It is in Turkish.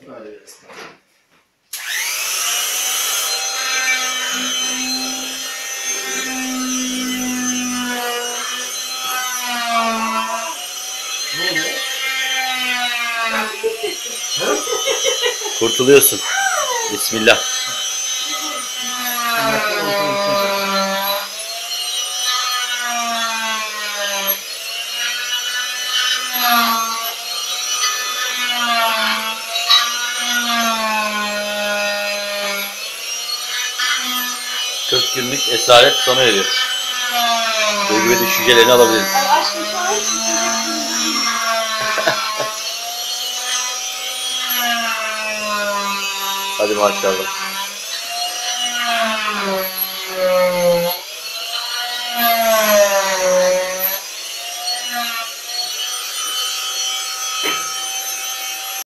Böyle biraz. Ne oluyor? Kurtuluyorsun. Bismillah. Kırk günlük esaret sona eriyor. Duygu ve düşüncelerini alabiliriz. Aşkım şu an Hadi maşallah.